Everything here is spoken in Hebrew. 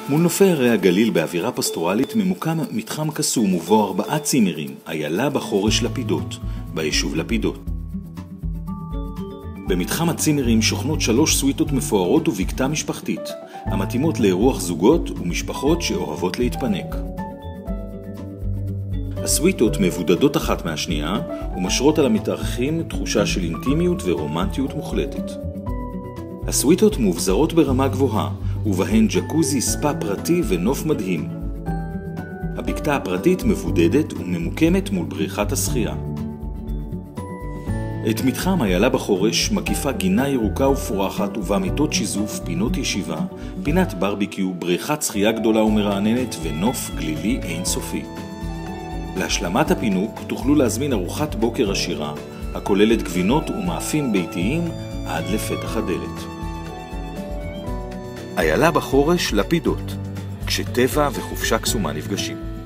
מול נופי הרי הגליל באווירה פסטורלית ממוקם מתחם קסום ובו 4 צימרים, איילה בחורש לפידות, ביישוב לפידות. במתחם הצימרים שוכנות 3 סוויטות מפוארות ובקתה משפחתית, המתאימות לאירוח זוגות ומשפחות שאוהבות להתפנק. הסוויטות מבודדות אחת מהשנייה ומשרות על המתארחים תחושה של אינטימיות ורומנטיות מוחלטת. הסוויטות מובזרות ברמה גבוהה, ובהן ג'קוזי ספה פרטי ונוף מדהים. הבקתה הפרטית מבודדת וממוקמת מול בריכת השחייה. את מתחם איילה בחורש מקיפה גינה ירוקה ופורחת ובה מיטות שיזוף, פינות ישיבה, פינת ברביקיו, בריכת שחייה גדולה ומרעננת ונוף גלילי אינסופי. להשלמת הפינוק תוכלו להזמין ארוחת בוקר עשירה, הכוללת גבינות ומאפים ביתיים עד לפתח הדלת. איילה בחורש לפידות, כשטבע וחופשה קסומה נפגשים.